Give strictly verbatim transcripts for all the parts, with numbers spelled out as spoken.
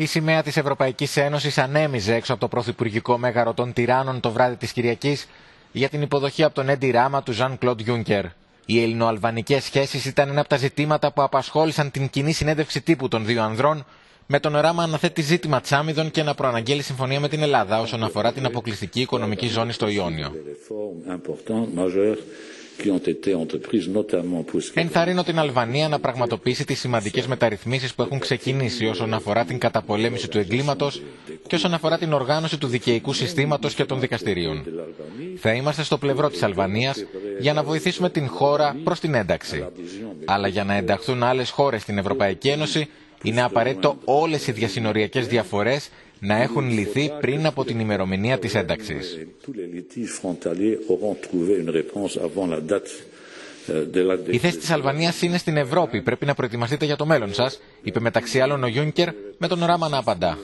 Η σημαία της Ευρωπαϊκής Ένωσης ανέμιζε έξω από το πρωθυπουργικό μέγαρο των τυράννων το βράδυ της Κυριακής για την υποδοχή από τον Έντι Ράμα του Ζαν Κλοντ Γιούνκερ. Οι ελληνοαλβανικές σχέσεις ήταν ένα από τα ζητήματα που απασχόλησαν την κοινή συνέντευξη τύπου των δύο ανδρών, με τον Ράμα να θέτει ζήτημα Τσάμιδων και να προαναγγέλει συμφωνία με την Ελλάδα όσον αφορά την αποκλειστική οικονομική ζώνη στο Ιόνιο. Ενθαρρύνω την Αλβανία να πραγματοποιήσει τις σημαντικές μεταρρυθμίσεις που έχουν ξεκινήσει όσον αφορά την καταπολέμηση του εγκλήματος και όσον αφορά την οργάνωση του δικαιικού συστήματος και των δικαστηρίων. Θα είμαστε στο πλευρό της Αλβανίας για να βοηθήσουμε την χώρα προς την ένταξη. Αλλά για να ενταχθούν άλλες χώρες στην Ευρωπαϊκή Ένωση, είναι απαραίτητο όλες οι διασυνοριακές διαφορές να έχουν λυθεί πριν από την ημερομηνία της ένταξης. Η θέση της Αλβανίας είναι στην Ευρώπη. Πρέπει να προετοιμαστείτε για το μέλλον σας, είπε μεταξύ άλλων ο Γιούνκερ, με τον Ράμα να απαντά.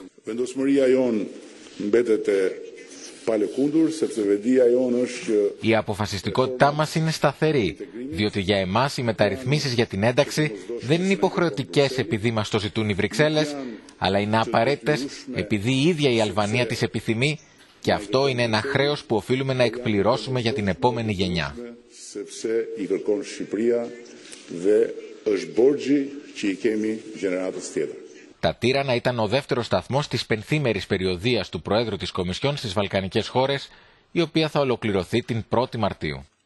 Η αποφασιστικότητά μας είναι σταθερή, διότι για εμάς οι μεταρρυθμίσεις για την ένταξη δεν είναι υποχρεωτικές επειδή μας το ζητούν οι Βρυξέλλες, αλλά είναι απαραίτητες επειδή η ίδια η Αλβανία τις επιθυμεί και αυτό είναι ένα χρέος που οφείλουμε να εκπληρώσουμε για την επόμενη γενιά. Τα Τύρανα ήταν ο δεύτερος σταθμός της πενθήμερης περιοδείας του Προέδρου της Κομισιόν στις Βαλκανικές χώρες, η οποία θα ολοκληρωθεί την πρώτη Μαρτίου.